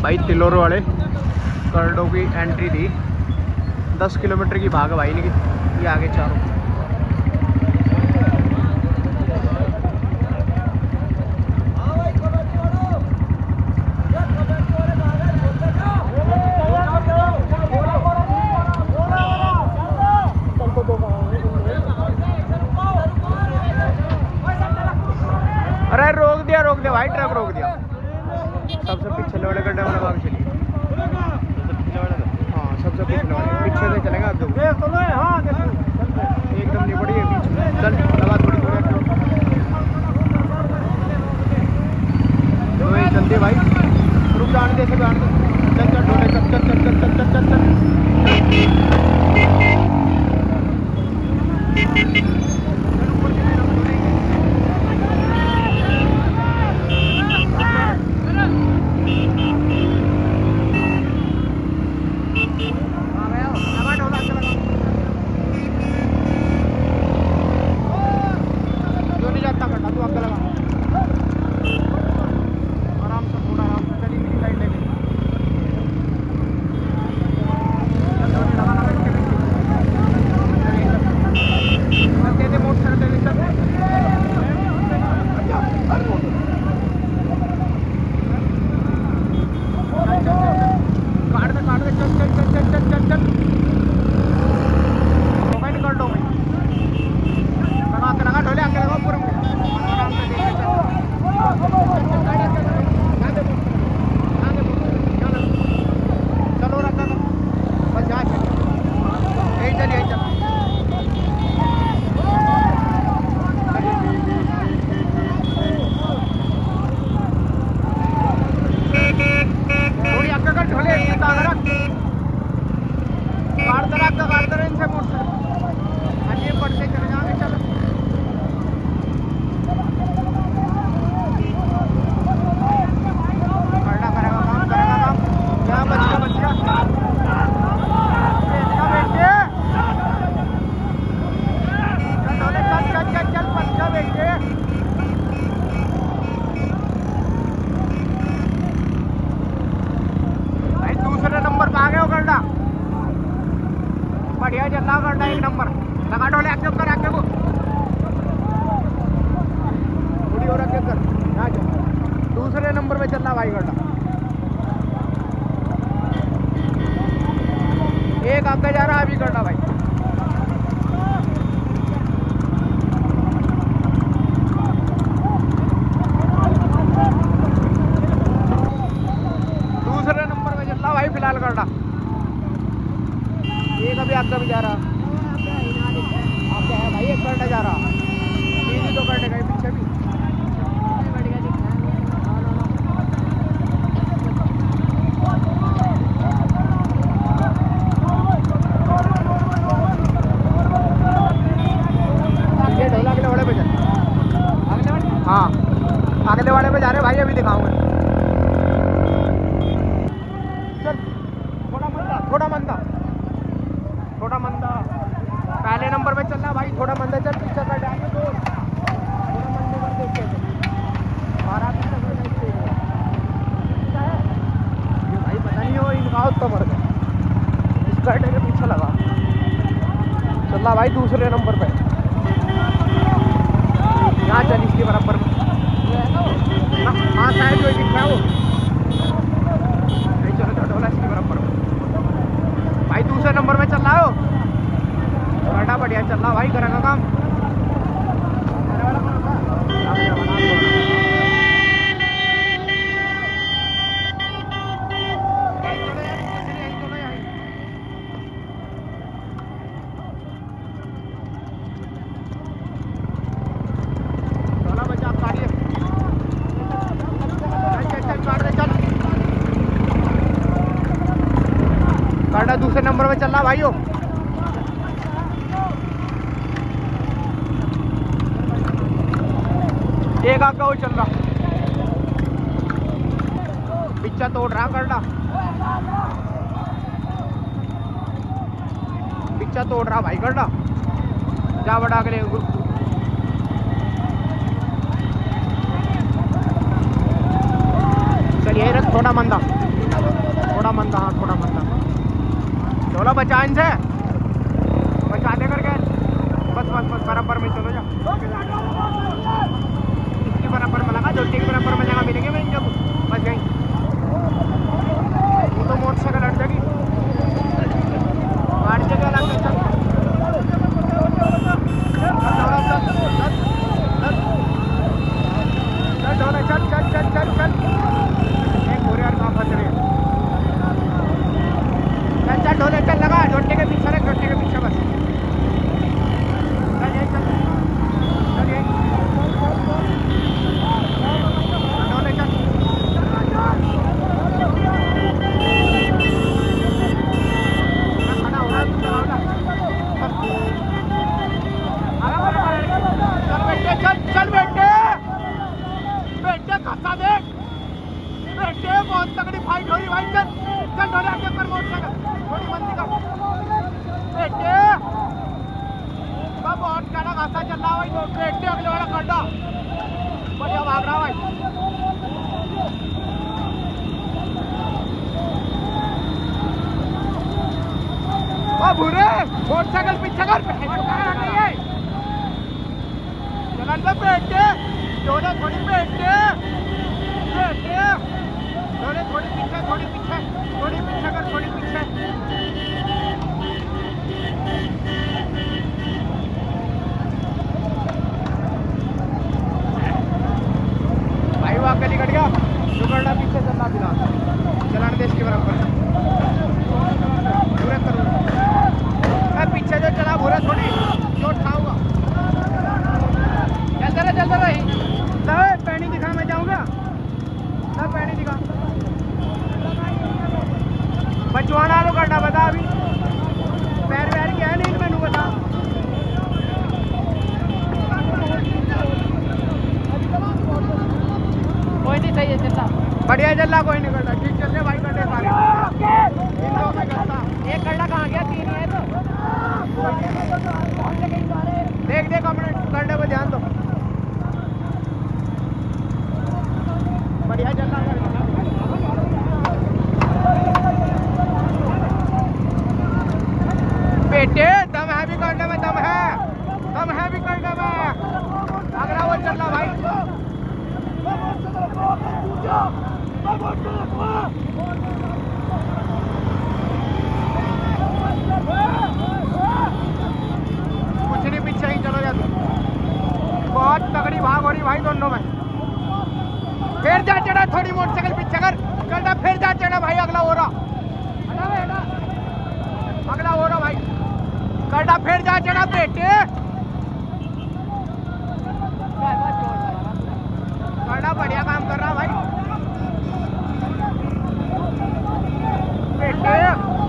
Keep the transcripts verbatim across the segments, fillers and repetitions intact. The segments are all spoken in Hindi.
भाई तिलोर वाले करडो की एंट्री थी, दस किलोमीटर की भाग भाई इनकी। ये आगे चारों रोक दे भाई, ट्रक रोक दिया। सबसे पिछले वाले गड्ढे वाला भाग चलिए। हाँ सबसे पिछले वाले, पीछे से चलेगा अब एकदम नहीं पड़ी है बीच में। चल लगा थोड़ी थोड़ी जल्दी भाई, रुक जाने दे से चल चल ढोले चल चल चल चल चल चल चल बढ़िया चल रहा करना एक नंबर। लगा ढोले आगे कर आगे को थोड़ी और आगे कर। दूसरे नंबर पे चल रहा भाई करना, एक आगे जा रहा अभी करना भाई। दूसरे नंबर पे चल रहा भाई फिलहाल करना, एक अभी आपका भी जा रहा आपका है भाई, एक करने जा रहा तीन तो करने गए पीछे भी। ये ढोला अगले वाले पे चल, हाँ अगले वाले पे जा रहे भाई, अभी दिखाऊंगा। चल थोड़ा मंदा थोड़ा मंदा थोड़ा मंदा, पहले नंबर पे चल रहा भाई, थोड़ा मंदा चल, पीछे कर डाल दो, थोड़ा मंदे कर देखते हैं हमारा पीछे कर देखते हैं। ये भाई पता नहीं हो इनका तो मर गया, इस गाड़ी के पीछे लगा चल रहा भाई दूसरे नंबर पे। यहाँ चल इसके बराबर में, हाँ शायद जो दिख रहा है वो, चलो चलो ढोला इसके बराबर में भाई, दूसरे नंबर में चल रहा हो। बड़ा बढ़िया चल रहा भाई, करेगा काम। दूसरे नंबर में चल रहा भाइयों, एक आगे वो चल रहा, पिक्चर तोड़ रहा करना, पिक्चर तोड़ रहा भाई करना, जा बड़ा अगले चलिए रख थोड़ा मंदा। मंदा, हाँ थोड़ा मंदा। चलो बचा इनसे, बचा दे करके। बस बस बस बराबर में चलो जा, इसकी बराबर में लगा, जोटी की बराबर में जगह मिलेंगे मैं जब बस गई। वो तो मोटरसाइकिल हट जाएगी, गाड़ी जगह लग चल चल चल चल चल चल एक बोरे यार कहाँ फंस रही है। चल चल ढोले चल, लगा जोटे के पीछे रख, जोटे के पीछे बस चल यही चल चल यही ढोले चल। खड़ा हो रहा है चल बेटे, चल चल बेटे, बेटे खसा दे बेटे, बहुत तगड़ी फाइट हो रही भाई। चल चल ढोले आगे कर, मोटरसाइकिल थोड़ी मंदी कर बेटे, बहुत कड़ा खासा चल रहा भाई बेटे, अगले वाला कंडा बढ़िया भाग रहा भाई। ओ भूरे मोटरसाइकिल पीछे कर, चलन दे बेटे, ढोले थोड़ी बेटे, बेटे ढोले थोड़ी पीछे, थोड़ी पीछे, थोड़ी पीछे कर, थोड़ी पीछे। भाई वो आगे निकल गया, दुगड़ा पीछे चलना दिला, चलाने देश के बराबर पूरे करो। पीछे जो चला भूरा थोड़ी चोट खाऊंगा। चलते रहे चलते रहे, पैनी दिखा, मैं जाऊंगा ना, पैनी दिखा। बचवाना लो करना बता, अभी पैर वैर क्या है नहीं मैनू बता। कोई नहीं, सही है चलता, बढ़िया चलना, कोई नहीं करता, ठीक चल रहे भाई करने सारे। इन दो में करता एक करना कहाँ गया, तीन है तो देख देख अपने करने पर ध्यान दो, बढ़िया चलना बेटे, दम है भी करने में, दम है, दम है भी करने में। अगला वो चल रहा भाई, कुछ नहीं पीछे ही चलो जा, बहुत तगड़ी भाग हो रही भाई दोनों में। फिर जा चढ़ा, थोड़ी मोटरसाइकिल पीछे कर करना, फिर जा चढ़ा भाई, अगला हो रहा, अगला हो रहा भाई करना, फिर जा चढ़ा बेटे, करना बढ़िया काम कर रहा भाई बेटे।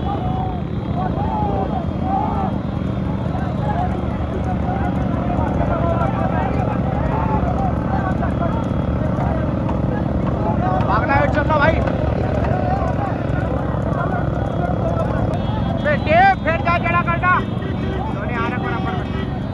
भागना है चल रहा भाई बेटे, फिर जा चढ़ा करना, दोनों आ रहे बराबर।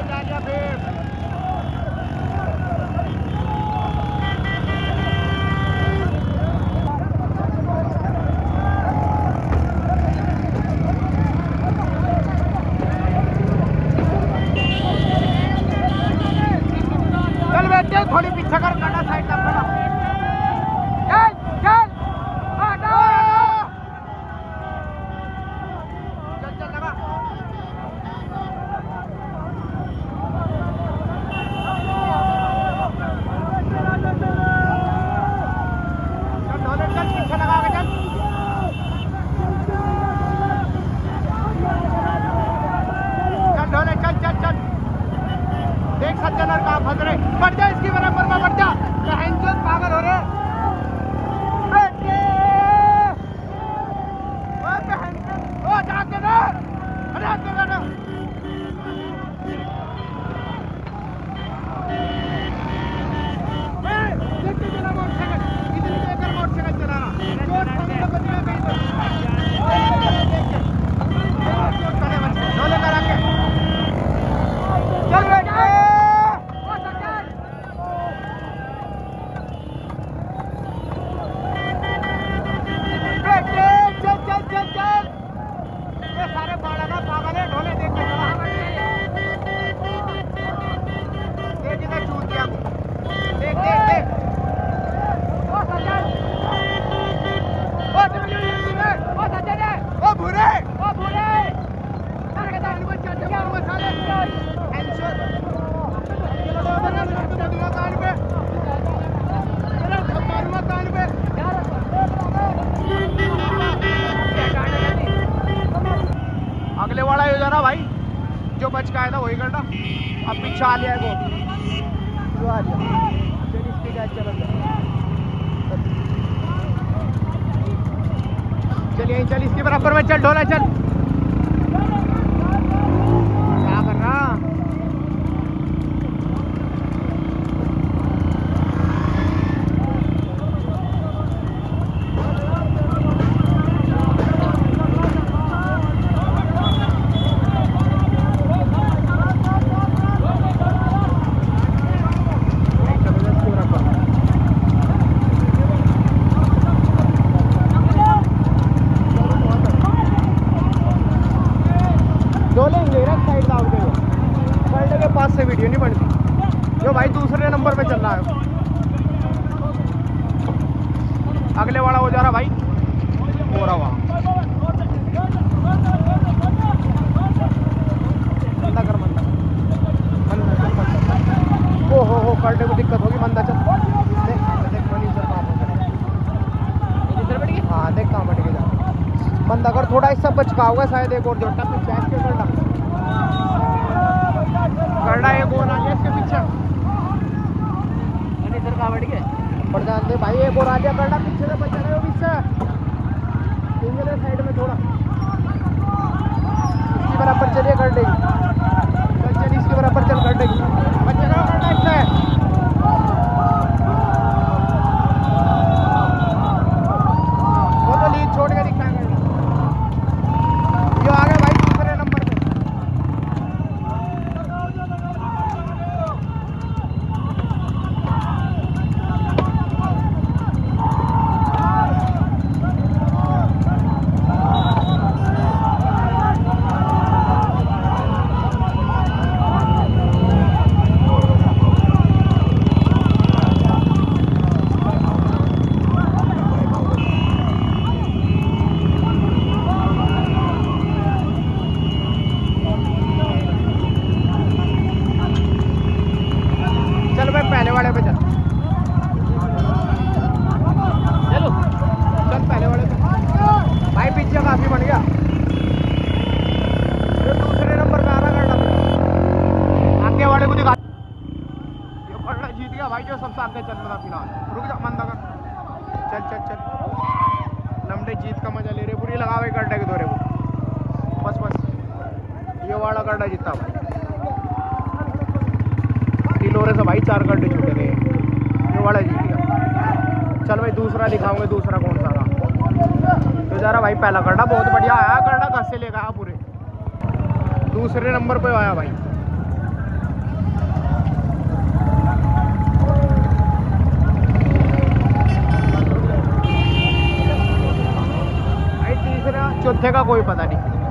डालिया फिर थोड़ी पीछे कर काटा साइड का खड़ा चल चल हटा चल चल लगा चल ढोले चल पीछे लगा के चल चल ढोले चल चल चल देख सज्जनर कहाँ फंस रहे बढ़ जा इसकी बराबर में बढ़ जा बहनचोद पागल हो रहे ओ बहनचोद ओ जाके ना अरे आगे ना ए देख के चला मोटरसाइकिल इधर लेकर मोटरसाइकिल चला रहा चोट खाने का बचना कहीं तो चले बच्चे ढोले करा के चल बेटा अगले वाला हो जा रहा भाई जो बच का आया था वही करना अब पीछे आ लिया है वो आ लिया चल इसके क्या चल चल यहीं चल इसके बराबर में चल ढोला चल क्या कर रहा पास से वीडियो नहीं बनती जो भाई दूसरे नंबर पे चल रहा है अगले वाला हो जा रहा भाई हो रहा वहाँ मंदा कर मंदा ओ हो हो करने को दिक्कत होगी मंदा चल देख देख मनी सर कहाँ पहुँच हाँ देख कहाँ बढ़ के जा मंदा कर थोड़ा इससे बचका होगा शायद एक और जो टप बैठ के कर डाल करना एक और आ गया इसके पीछे सर कहाँ बैठ गए बढ़ जाते भाई एक और आ गया करना पीछे से बच रहे हो पीछे सिंगल साइड में थोड़ा इसकी बराबर चलिए कर देगी चल चल इसके बराबर चल कर देगी बच्चे का करना इससे वो तो लीड छोड़ के दिखाएगा ये आ गया भाई दूसरे नंबर पे पहले वाले पे चल चलो चल पहले वाले पे भाई पीछे काफी बन गया जो दूसरे नंबर पे आ रहा करना आगे वाले को दिखा ये करना जीत गया भाई जो सबसे आगे चल रहा फिलहाल रुक जा मंदा कर चल चल चल लमडे जीत का मजा ले रहे पूरी लगा हुई करने के दौरे को बस बस ये वाला करना जीता भाई लोरे से भाई चार गड्ढे छूटे गए ये वाला जीत गया चल भाई दूसरा दिखाऊंगे दूसरा कौन सा था तो जरा भाई पहला गड्ढा बहुत बढ़िया आया गड्ढा कस से लेकर आया पूरे दूसरे नंबर पे आया भाई चौथे का कोई पता नहीं।